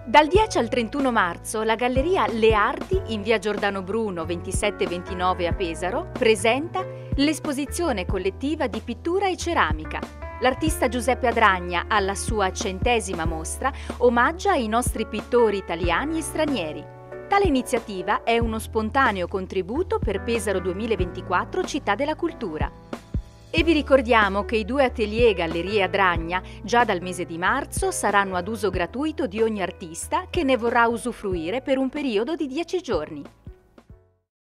Dal 10 al 31 marzo la Galleria Le Arti in via Giordano Bruno 27-29 a Pesaro presenta l'esposizione collettiva di pittura e ceramica. L'artista Giuseppe Adragna, alla sua 100ª mostra, omaggia i nostri pittori italiani e stranieri. Tale iniziativa è uno spontaneo contributo per Pesaro 2024 Città della Cultura. E vi ricordiamo che i 2 atelier Gallerie Adragna, già dal mese di marzo, saranno ad uso gratuito di ogni artista che ne vorrà usufruire per un periodo di 10 giorni.